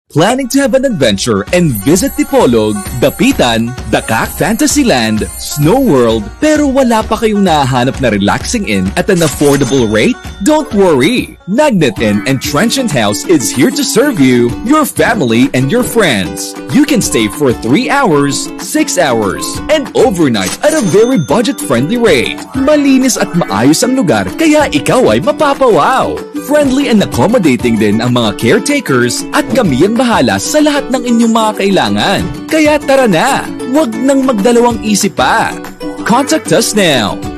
Planning to have an adventure and visit Dipolog, Dapitan, Dakak Fantasyland, Snow World, pero wala pa kayong nahahanap na relaxing inn at an affordable rate? Don't worry! Magnet Inn and Transient House is here to serve you, your family, and your friends. You can stay for 3 hours, 6 hours, and overnight at a very budget-friendly rate. Malinis at maayos ang lugar kaya ikaw ay mapapawaw. Friendly and accommodating din ang mga caretakers at kami ang bahala sa lahat ng inyong mga kailangan. Kaya tara na, huwag nang magdalawang isip pa. Contact us now.